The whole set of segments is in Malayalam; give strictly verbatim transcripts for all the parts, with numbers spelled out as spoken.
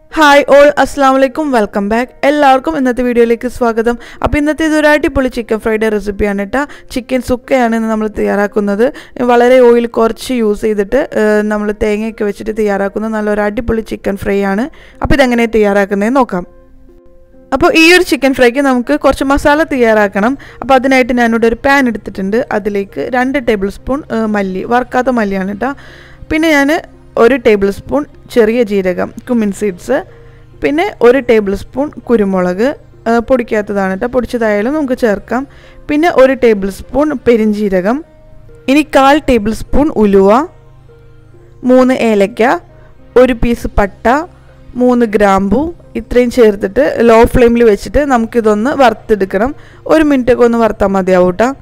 Hi all, Assalamualaikum, welcome back. എല്ലാവർക്കും ഇന്നത്തെ വീഡിയോയിലേക്ക് സ്വാഗതം. അപ്പോൾ ഇന്നത്തെ ഇതൊരു അടിപൊളി ചിക്കൻ ഫ്രൈഡ് റെസിപ്പിയാണ് ട്ടോ. ചിക്കൻ സുക്കയാണ് ഇന്ന് നമ്മൾ തയ്യാറാക്കുന്നത്. വളരെ ഓയിൽ കുറച്ച് യൂസ് ചെയ്തിട്ട് നമ്മൾ തേങ്ങയൊക്കെ വെച്ചിട്ട് തയ്യാറാക്കുന്ന നല്ലൊരു അടിപൊളി ചിക്കൻ ഫ്രൈ ആണ്. അപ്പോൾ ഇതെങ്ങനെ തയ്യാറാക്കുന്നതെന്ന് നോക്കാം. അപ്പോൾ ഈ ഒരു ചിക്കൻ ഫ്രൈക്ക് നമുക്ക് കുറച്ച് മസാല തയ്യാറാക്കണം. അപ്പോൾ അതിനായിട്ട് ഞാനിവിടെ ഒരു പാൻ എടുത്തിട്ടുണ്ട്. അതിലേക്ക് രണ്ട് ടേബിൾ സ്പൂൺ മല്ലി, വറുക്കാത്ത മല്ലിയാണ് ട്ടോ. പിന്നെ ഞാൻ ഒരു ടേബിൾ സ്പൂൺ ചെറിയ ജീരകം കുമിൻ സീഡ്സ്, പിന്നെ ഒരു ടേബിൾ സ്പൂൺ കുരുമുളക് പൊടിക്കാത്തതാണ് കേട്ടോ, പൊടിച്ചതായാലും നമുക്ക് ചേർക്കാം. പിന്നെ ഒരു ടേബിൾ സ്പൂൺ പെരിഞ്ജീരകം, ഇനി കാൽ ടേബിൾ സ്പൂൺ ഉലുവ, മൂന്ന് ഏലക്ക, ഒരു പീസ് പട്ട, മൂന്ന് ഗ്രാമ്പു, ഇത്രയും ചേർത്തിട്ട് ലോ ഫ്ലെയിമിൽ വെച്ചിട്ട് നമുക്കിതൊന്ന് വറുത്തെടുക്കണം. ഒരു മിനിറ്റൊക്കെ ഒന്ന് വറുത്താൽ മതിയാവും കേട്ടോ.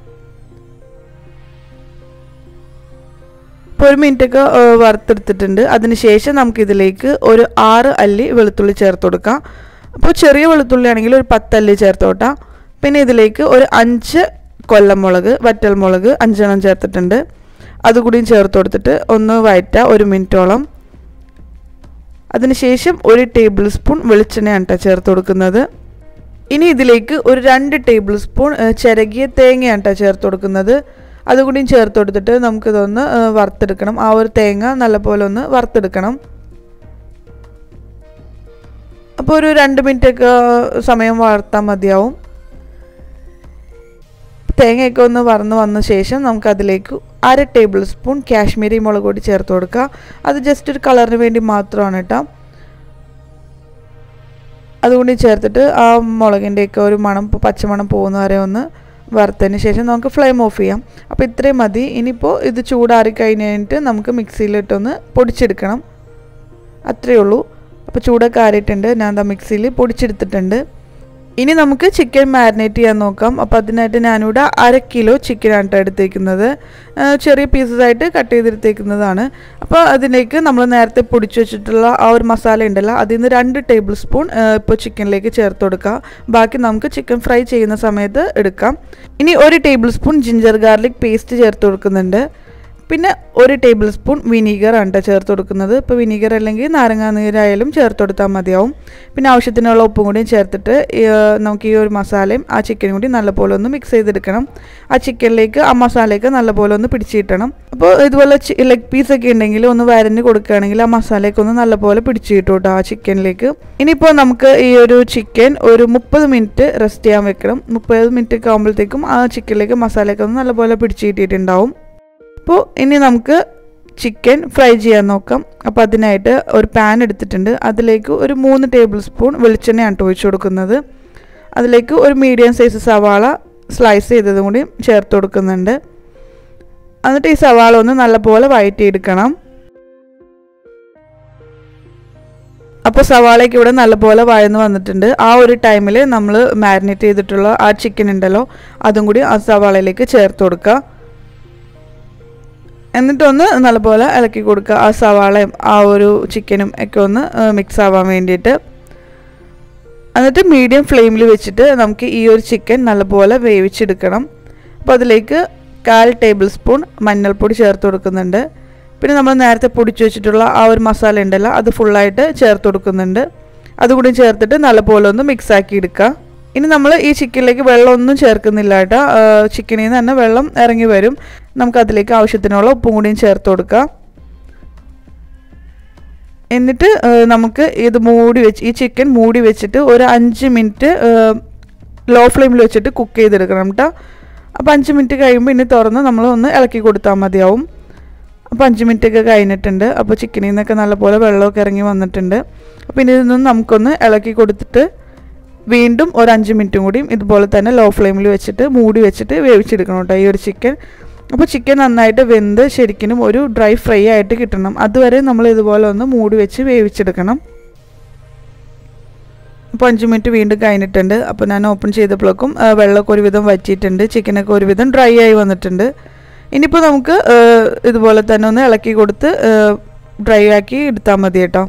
ഇപ്പോൾ ഒരു മിനിറ്റൊക്കെ വറുത്തെടുത്തിട്ടുണ്ട്. അതിനുശേഷം നമുക്കിതിലേക്ക് ഒരു ആറ് അല്ലി വെളുത്തുള്ളി ചേർത്ത് കൊടുക്കാം. അപ്പോൾ ചെറിയ വെളുത്തുള്ളി ആണെങ്കിൽ ഒരു പത്തല്ലി ചേർത്തോട്ടാം. പിന്നെ ഇതിലേക്ക് ഒരു അഞ്ച് കൊല്ലമുളക്, വറ്റൽമുളക് അഞ്ചെണ്ണം ചേർത്തിട്ടുണ്ട്. അതുകൂടിയും ചേർത്ത് കൊടുത്തിട്ട് ഒന്ന് വഴറ്റുക ഒരു മിനിറ്റോളം. അതിനുശേഷം ഒരു ടേബിൾ സ്പൂൺ വെളിച്ചെണ്ണയാണ് കേട്ടോ ചേർത്ത് കൊടുക്കുന്നത്. ഇനി ഇതിലേക്ക് ഒരു രണ്ട് ടേബിൾ സ്പൂൺ ചിരകിയ തേങ്ങയാണ് കേട്ടോ ചേർത്ത് കൊടുക്കുന്നത്. അതുകൂടിയും ചേർത്ത് കൊടുത്തിട്ട് നമുക്കിതൊന്ന് വറുത്തെടുക്കണം. ആ ഒരു തേങ്ങ നല്ലപോലെ ഒന്ന് വറുത്തെടുക്കണം. അപ്പോൾ ഒരു രണ്ട് മിനിറ്റൊക്കെ സമയം വറുത്താൽ മതിയാവും. തേങ്ങയൊക്കെ ഒന്ന് വറന്ന് വന്ന ശേഷം നമുക്കതിലേക്ക് അര ടേബിൾ സ്പൂൺ കാശ്മീരി മുളക് പൊടി ചേർത്ത് കൊടുക്കുക. അത് ജസ്റ്റ് ഒരു കളറിന് വേണ്ടി മാത്രമാണ് കേട്ടോ. അതുകൂടി ചേർത്തിട്ട് ആ മുളകിൻ്റെയൊക്കെ ഒരു മണം, പച്ചമണം പോകുന്ന വരെ ഒന്ന് വറുത്തതിന് ശേഷം നമുക്ക് ഫ്ലെയിം ഓഫ് ചെയ്യാം. അപ്പോൾ ഇത്രയും മതി. ഇനിയിപ്പോൾ ഇത് ചൂടാറി കഴിഞ്ഞിട്ട് നമുക്ക് മിക്സിയിലിട്ടൊന്ന് പൊടിച്ചെടുക്കണം. അത്രയേ ഉള്ളൂ. അപ്പോൾ ചൂടൊക്കെ ആറിയിട്ടുണ്ട്. ഞാൻ ദാ മിക്സിയിൽ പൊടിച്ചെടുത്തിട്ടുണ്ട്. ഇനി നമുക്ക് ചിക്കൻ മാരിനേറ്റ് ചെയ്യാൻ നോക്കാം. അപ്പോൾ അതിനായിട്ട് ഞാനിവിടെ അര കിലോ ചിക്കനാണ് എടുത്തേക്കുന്നത്. ചെറിയ പീസസ് ആയിട്ട് കട്ട് ചെയ്തെടുത്തേക്കുന്നതാണ്. അപ്പോൾ അതിലേക്ക് നമ്മൾ നേരത്തെ പൊടിച്ചു വെച്ചിട്ടുള്ള ആ ഒരു മസാല ഉണ്ടല്ലോ, അതിൽ നിന്ന് രണ്ട് ടേബിൾ സ്പൂൺ ഇപ്പോൾ ചിക്കനിലേക്ക് ചേർത്ത് കൊടുക്കുക. ബാക്കി നമുക്ക് ചിക്കൻ ഫ്രൈ ചെയ്യുന്ന സമയത്ത് എടുക്കാം. ഇനി ഒരു tablespoon ginger garlic paste ചേർത്ത് കൊടുക്കുന്നുണ്ട്. പിന്നെ ഒരു ടേബിൾ സ്പൂൺ വിനീഗറാണ് കേട്ടോ ചേർത്ത് കൊടുക്കുന്നത്. ഇപ്പോൾ വിനീഗർ അല്ലെങ്കിൽ നാരങ്ങാനീരായാലും ചേർത്ത് കൊടുത്താൽ മതിയാവും. പിന്നെ ആവശ്യത്തിനുള്ള ഉപ്പും കൂടിയും ചേർത്തിട്ട് നമുക്ക് ഈ ഒരു മസാലയും ആ ചിക്കനും കൂടി നല്ലപോലെ ഒന്ന് മിക്സ് ചെയ്തെടുക്കണം. ആ ചിക്കനിലേക്ക് ആ മസാലയൊക്കെ നല്ലപോലെ ഒന്ന് പിടിച്ച് കിട്ടണം. അപ്പോൾ ഇതുപോലെ ലെഗ് പീസൊക്കെ ഉണ്ടെങ്കിൽ ഒന്ന് വരഞ്ഞ് കൊടുക്കുകയാണെങ്കിൽ ആ മസാലയൊക്കെ ഒന്ന് നല്ലപോലെ പിടിച്ച് കിട്ടും കേട്ടോ ആ ചിക്കനിലേക്ക്. ഇനിയിപ്പോൾ നമുക്ക് ഈ ഒരു ചിക്കൻ ഒരു മുപ്പത് മിനിറ്റ് റെസ്റ്റ് ചെയ്യാൻ വെക്കണം. മുപ്പത് മിനിറ്റ് ഒക്കെ ആകുമ്പോഴത്തേക്കും ആ ചിക്കനിലേക്ക് മസാലയൊക്കെ ഒന്ന് നല്ലപോലെ പിടിച്ച് കിട്ടിയിട്ടുണ്ടാവും. അപ്പോൾ ഇനി നമുക്ക് ചിക്കൻ ഫ്രൈ ചെയ്യാൻ നോക്കാം. അപ്പോൾ അതിനായിട്ട് ഒരു പാൻ എടുത്തിട്ടുണ്ട്. അതിലേക്ക് ഒരു മൂന്ന് ടേബിൾ സ്പൂൺ വെളിച്ചെണ്ണയാണ് ഒഴിച്ചു കൊടുക്കുന്നത്. അതിലേക്ക് ഒരു മീഡിയം സൈസ് സവാള സ്ലൈസ് ചെയ്തതും കൂടി ചേർത്ത് കൊടുക്കുന്നുണ്ട്. എന്നിട്ട് ഈ സവാള ഒന്ന് നല്ലപോലെ വഴറ്റിയെടുക്കണം. അപ്പോൾ സവാളയ്ക്ക് ഇവിടെ നല്ലപോലെ വഴന്ന് വന്നിട്ടുണ്ട്. ആ ഒരു ടൈമിൽ നമ്മൾ മാരിനേറ്റ് ചെയ്തിട്ടുള്ള ആ ചിക്കൻ ഉണ്ടല്ലോ, അതും കൂടി ആ സവാളയിലേക്ക് ചേർത്ത് കൊടുക്കുക. എന്നിട്ടൊന്ന് നല്ലപോലെ ഇളക്കി കൊടുക്കുക. ആ സവാളയും ആ ഒരു ചിക്കനും ഒക്കെ ഒന്ന് മിക്സ് ആവാൻ വേണ്ടിയിട്ട്. എന്നിട്ട് മീഡിയം ഫ്ലെയിമിൽ വെച്ചിട്ട് നമുക്ക് ഈ ഒരു ചിക്കൻ നല്ലപോലെ വേവിച്ചെടുക്കണം. അപ്പോൾ അതിലേക്ക് കാൽ ടേബിൾ സ്പൂൺ മഞ്ഞൾപ്പൊടി ചേർത്ത് കൊടുക്കുന്നുണ്ട്. പിന്നെ നമ്മൾ നേരത്തെ പൊടിച്ചു വെച്ചിട്ടുള്ള ആ ഒരു മസാല ഉണ്ടല്ലോ, അത് ഫുള്ളായിട്ട് ചേർത്ത് കൊടുക്കുന്നുണ്ട്. അതുകൂടി ചേർത്തിട്ട് നല്ലപോലെ ഒന്ന് മിക്സ് ആക്കി എടുക്കുക. ഇനി നമ്മൾ ഈ ചിക്കനിലേക്ക് വെള്ളമൊന്നും ചേർക്കുന്നില്ല കേട്ടോ. ചിക്കനിൽ നിന്ന് തന്നെ വെള്ളം ഇറങ്ങി വരും. നമുക്കതിലേക്ക് ആവശ്യത്തിനുള്ള ഉപ്പും കൂടിയും ചേർത്ത് കൊടുക്കാം. എന്നിട്ട് നമുക്ക് ഇത് മൂടി വെച്ച് ഈ ചിക്കൻ മൂടി വെച്ചിട്ട് ഒരു അഞ്ച് മിനിറ്റ് ലോ ഫ്ലെയിമിൽ വെച്ചിട്ട് കുക്ക് ചെയ്തെടുക്കണം കേട്ടോ. അപ്പോൾ അഞ്ച് മിനിറ്റ് കഴിയുമ്പോൾ ഇനി തുറന്ന് നമ്മൾ ഒന്ന് ഇളക്കി കൊടുത്താൽ മതിയാവും. അപ്പോൾ അഞ്ച് മിനിറ്റൊക്കെ കഴിഞ്ഞിട്ടുണ്ട്. അപ്പോൾ ചിക്കനിൽ നിന്നൊക്കെ നല്ലപോലെ വെള്ളമൊക്കെ ഇറങ്ങി വന്നിട്ടുണ്ട്. അപ്പോൾ ഇനി ഇതൊന്നും നമുക്കൊന്ന് ഇളക്കി കൊടുത്തിട്ട് വീണ്ടും ഒരു അഞ്ച് മിനിറ്റും കൂടിയും ഇതുപോലെ തന്നെ ലോ ഫ്ലെയിമിൽ വെച്ചിട്ട് മൂടി വെച്ചിട്ട് വേവിച്ചെടുക്കണം കേട്ടോ ഈ ഒരു ചിക്കൻ. അപ്പോൾ ചിക്കൻ നന്നായിട്ട് വെന്ത് ശരിക്കും ഒരു ഡ്രൈ ഫ്രൈ ആയിട്ട് കിട്ടണം. അതുവരെ നമ്മൾ ഇതുപോലെ ഒന്ന് മൂടി വെച്ച് വേവിച്ചെടുക്കണം. അപ്പോൾ അഞ്ച് മിനിറ്റ് വീണ്ടും കഴിഞ്ഞിട്ടുണ്ട്. അപ്പോൾ ഞാൻ ഓപ്പൺ ചെയ്തപ്പോഴേക്കും വെള്ളമൊക്കെ ഒരുവിധം വറ്റിയിട്ടുണ്ട്, ചിക്കനൊക്കെ ഒരുവിധം ഡ്രൈ ആയി വന്നിട്ടുണ്ട്. ഇനിയിപ്പോൾ നമുക്ക് ഇതുപോലെ തന്നെ ഒന്ന് ഇളക്കി കൊടുത്ത് ഡ്രൈ ആക്കി എടുത്താൽ മതി കേട്ടോ.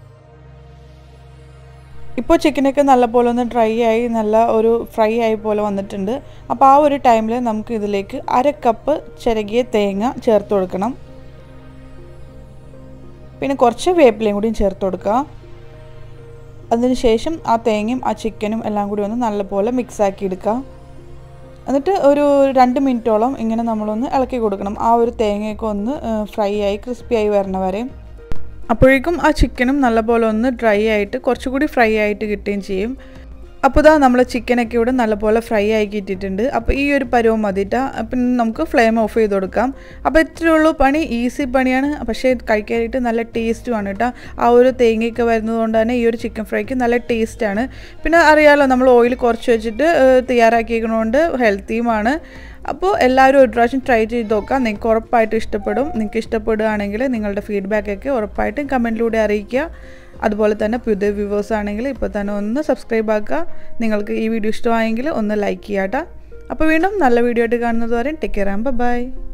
ഇപ്പോൾ ചിക്കനൊക്കെ നല്ലപോലെ ഒന്ന് ഡ്രൈ ആയി നല്ല ഒരു ഫ്രൈ ആയി പോലെ വന്നിട്ടുണ്ട്. അപ്പോൾ ആ ഒരു ടൈമിൽ നമുക്ക് ഇതിലേക്ക് അര കപ്പ് ചിരകിയ തേങ്ങ ചേർത്ത് കൊടുക്കണം. പിന്നെ കുറച്ച് വേപ്പിലയും കൂടി ചേർത്ത് കൊടുക്കുക. അതിനുശേഷം ആ തേങ്ങയും ആ ചിക്കനും എല്ലാം കൂടി ഒന്ന് നല്ലപോലെ മിക്സ് ആക്കി എടുക്കാം. എന്നിട്ട് ഒരു രണ്ട് മിനിറ്റോളം ഇങ്ങനെ നമ്മളൊന്ന് ഇളക്കി കൊടുക്കണം. ആ ഒരു തേങ്ങയൊക്കെ ഒന്ന് ഫ്രൈ ആയി ക്രിസ്പി ആയി വരണ വരെ. അപ്പോഴേക്കും ആ ചിക്കനും നല്ലപോലെ ഒന്ന് ഡ്രൈ ആയിട്ട് കുറച്ചുകൂടി ഫ്രൈ ആയിട്ട് കിട്ടുകയും ചെയ്യും. അപ്പോൾ ഇതാ നമ്മൾ ചിക്കനൊക്കെ ഇവിടെ നല്ലപോലെ ഫ്രൈ ആക്കി ഇട്ടിട്ടുണ്ട്. അപ്പോൾ ഈ ഒരു പരുവം മതിട്ടാ. അപ്പം നമുക്ക് ഫ്ലെയിം ഓഫ് ചെയ്ത് കൊടുക്കാം. അപ്പോൾ ഇത്രയേ ഉള്ളൂ പണി. ഈസി പണിയാണ്, പക്ഷേ കഴിക്കാനായിട്ട് നല്ല ടേസ്റ്റുമാണ് കേട്ടോ. ആ ഒരു തേങ്ങയൊക്കെ വരുന്നത് കൊണ്ട് തന്നെ ഈ ഒരു ചിക്കൻ ഫ്രൈക്ക് നല്ല ടേസ്റ്റാണ്. പിന്നെ അറിയാമല്ലോ നമ്മൾ ഓയിൽ കുറച്ച് വെച്ചിട്ട് തയ്യാറാക്കിയിരിക്കുന്നതുകൊണ്ട് ഹെൽത്തിയുമാണ്. അപ്പോൾ എല്ലാവരും ഒരു പ്രാവശ്യം ട്രൈ ചെയ്ത് നോക്കാം. നിങ്ങൾക്ക് ഉറപ്പായിട്ടും ഇഷ്ടപ്പെടും. നിങ്ങൾക്ക് ഇഷ്ടപ്പെടുകയാണെങ്കിൽ നിങ്ങളുടെ ഫീഡ്ബാക്കൊക്കെ ഉറപ്പായിട്ടും കമൻറ്റിലൂടെ അറിയിക്കുക. അതുപോലെ തന്നെ പുതിയ വ്യൂവേഴ്സ് ആണെങ്കിൽ ഇപ്പോൾ തന്നെ ഒന്ന് സബ്സ്ക്രൈബ് ആക്കുക. നിങ്ങൾക്ക് ഈ വീഡിയോ ഇഷ്ടമായെങ്കിൽ ഒന്ന് ലൈക്ക് ചെയ്യാം കേട്ടോ. അപ്പോൾ വീണ്ടും നല്ല വീഡിയോ ആയിട്ട് കാണുന്നത് വരെ ടേക്ക് കെയർ ആൻഡ് ബൈ.